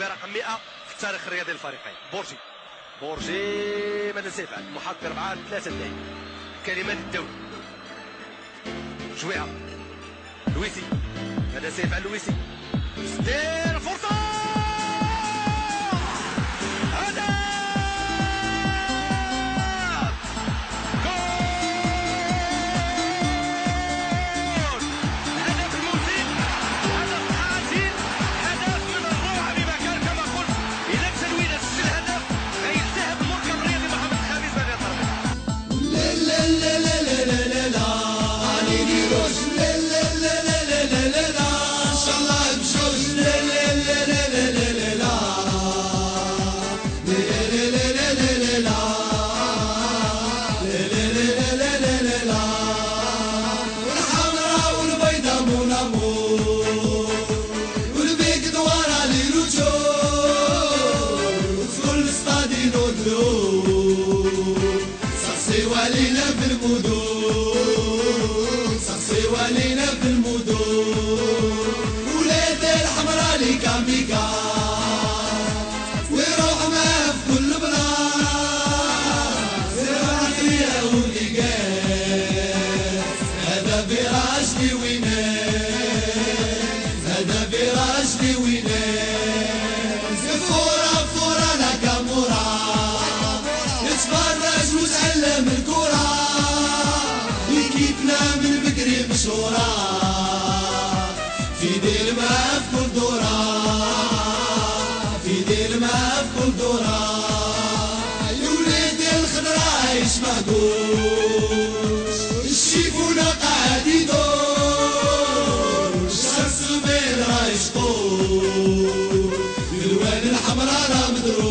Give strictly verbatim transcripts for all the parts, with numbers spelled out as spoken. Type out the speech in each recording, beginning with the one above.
برقم مئة في التاريخ الرياضي للفريقين. بورجي بورجي ماذا سيفعل؟ محقق أربعة ثلاثة دقائق. كلمات الدولة جويعة لويسي ماذا سيفعل لويسي؟ دير فرصة هدف جول هدف الموسم هدف عاجل هدف من الروعة بما كان كما قلت إذا تنوين سجل هدف غيلتهب المركب الرياضي محمد الخامس بن يطرد لا لا لا لا لا لا لا لا عليني روش لا لا لا لا لا لا لا لا إن شاء الله بجوج لا لا لا لا لا لا لا لا والحمراء والبيضاء مون امور والبيك دوارة لي رجول وفرو الاستادينو دلول سقسيو علينا في المدن سقسيو علينا في المدن ولاد الحمراء لي كاميكا ويروح معاه في كل بلاص زرعت ليا ولي قاس هذا فراش لي ويناس هذا فراش لي ويناس فورا فورا ناكامورا يتفرج وتعلم الكرة لكيفنا من بكري مشهورة في دير ما في كل دورة في دير ما في كل دورة يا ولادي الخضرا عايش مهدوش الشيفونا قاعد يدور الشمس بين رايش طول بالوان الحمراء راه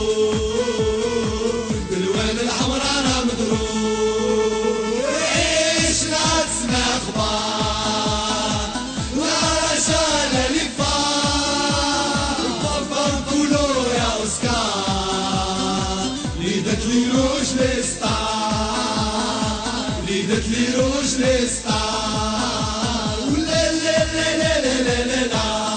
مدروب بالوان الحمراء راه مدروب عيش لا تسمع اخبار لا رجال اللي فار بابا يا اوسكار ليدت لي روج لي ستار ليدت لي روج لي ستار ولا لا لا لا لا لا لا